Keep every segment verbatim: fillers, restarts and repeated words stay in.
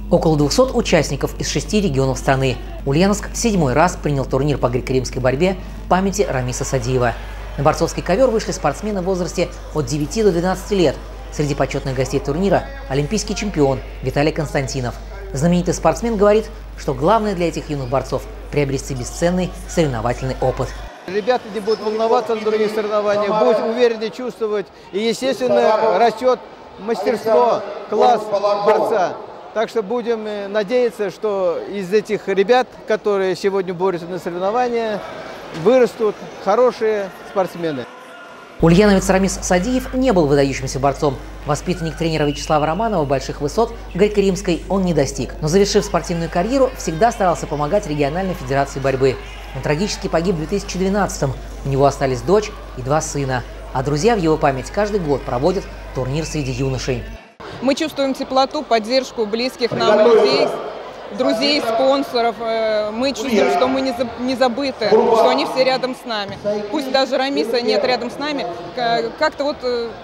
Около двухсот участников из шести регионов страны. Ульяновск в седьмой раз принял турнир по греко-римской борьбе памяти Рамиса Садиева. На борцовский ковер вышли спортсмены в возрасте от девяти до двенадцати лет. Среди почетных гостей турнира – олимпийский чемпион Виталий Константинов. Знаменитый спортсмен говорит, что главное для этих юных борцов – приобрести бесценный соревновательный опыт. Ребята не будут волноваться на других соревнованиях, будут уверенно чувствовать. И, естественно, растет мастерство, класс борца. Так что будем надеяться, что из этих ребят, которые сегодня борются на соревнования, вырастут хорошие спортсмены. Ульяновец Рамис Садиев не был выдающимся борцом. Воспитанник тренера Вячеслава Романова больших высот греко-римской он не достиг. Но, завершив спортивную карьеру, всегда старался помогать региональной федерации борьбы. Он трагически погиб в две тысячи двенадцатом. У него остались дочь и два сына. А друзья в его память каждый год проводят турнир среди юношей. Мы чувствуем теплоту, поддержку близких нам людей, друзей, спонсоров. Мы чувствуем, что мы не забыты, что они все рядом с нами. Пусть даже Рамиса нет рядом с нами, как-то вот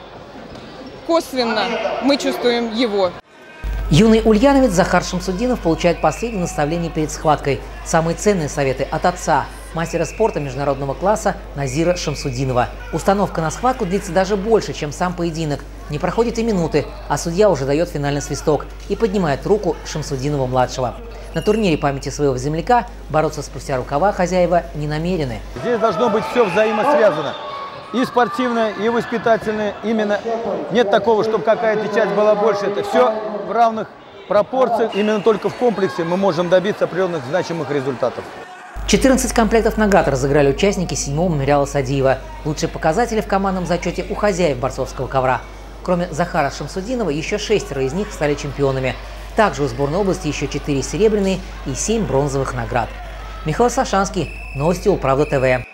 косвенно мы чувствуем его. Юный ульяновец Захар Шамсудинов получает последние наставления перед схваткой. Самые ценные советы от отца, мастера спорта международного класса Назира Шамсудинова. Установка на схватку длится даже больше, чем сам поединок. Не проходит и минуты, а судья уже дает финальный свисток и поднимает руку Шамсудинова-младшего. На турнире памяти своего земляка бороться спустя рукава хозяева не намерены. Здесь должно быть все взаимосвязано. И спортивное, и воспитательное. Именно нет такого, чтобы какая-то часть была больше. Это все в равных пропорциях. Именно только в комплексе мы можем добиться определенных значимых результатов. четырнадцать комплектов наград разыграли участники седьмого мемориала Садиева. Лучшие показатели в командном зачете у хозяев борцовского ковра. Кроме Захара Шамсудинова, еще шестеро из них стали чемпионами. Также у сборной области еще четыре серебряные и семь бронзовых наград. Михаил Сашанский. Новости Улправда ТВ.